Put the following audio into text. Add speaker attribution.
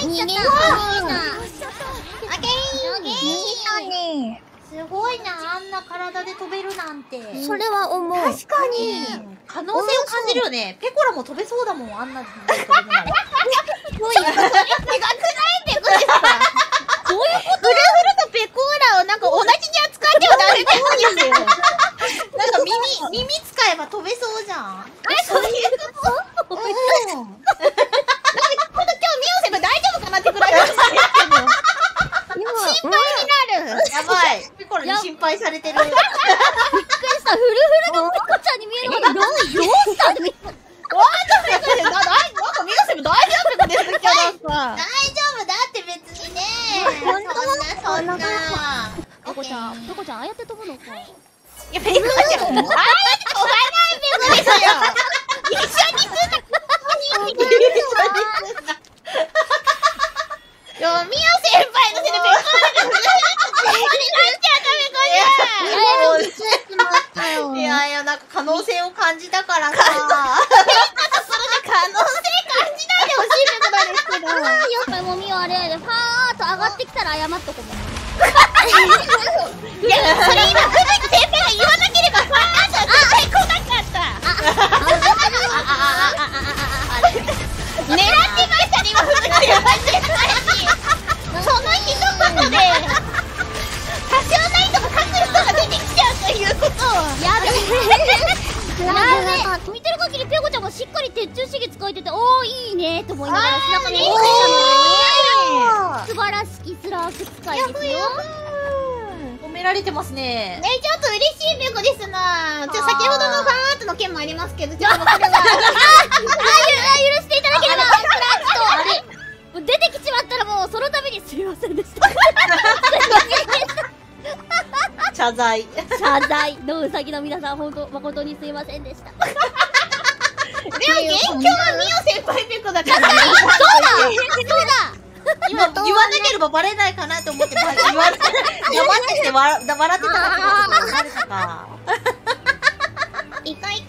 Speaker 1: 逃げた。
Speaker 2: オッケー。すごいな、あんな体で飛べるなんて。
Speaker 1: それは思う。
Speaker 2: 確かに。可能性を感じるよね。ペコラも飛べそうだもん、あんなで飛べるなら。すごい。手がくないペコですか。どういうこと？フルフルとペコーラをなんか同じに扱ってはダメですよ。なんか耳使えば飛べそうじゃん。そういうこと？うん。なんか今日ミオセブ大丈夫かなってくらいなんですけど。心配になる。やばい。ペコラに心配されてる。びっくり
Speaker 1: した。フルフルのペコちゃんに見えるのがどうしたの？
Speaker 2: なんかミオセブ大丈夫ですけどさ。大丈夫だって別にね。そんな。
Speaker 1: ペコちゃん、ああやって飛ぶのか。
Speaker 2: いや、ペコちゃん、ああやって飛ばないペコですよ。一緒にすんな。ミオ先輩のせいでペコーラがいや、なんか可能性を感じたからさ。可能性感じないでほしいってことなんですけど。
Speaker 1: やっぱりもうミオあれで、ファーっと上がってきたら謝っとこうもん。
Speaker 2: いや、それ今、ふぶき先輩が言わなければ、ファーっと絶対来なかった。狙ってましたね、今、ふぶき先輩絶対に。その一言で、多少ないとも角度が出てきちゃうということを。
Speaker 1: やべ見てる限りペコちゃんもしっかり鉄柱刺激使えてて、おーいいねと思いながら背中に乗ってたので、素晴らしきスラーク使いですよ。
Speaker 2: 褒められてますね。
Speaker 3: ちょっと嬉しいペコですな。先ほどのファンアートの件もありますけど、ちょっとこれは
Speaker 1: 許していただければ。あれ出てきちまったらもうそのためにすみませんでした。
Speaker 2: 謝罪
Speaker 1: のうさぎの皆さん、本当誠にすみませんでした。
Speaker 3: でも元凶はミオ先輩ペコだから。
Speaker 1: そうだ
Speaker 2: 今言わなければバレないかなと思って黙ってて笑ってたかと思ってバレたか。
Speaker 3: いかい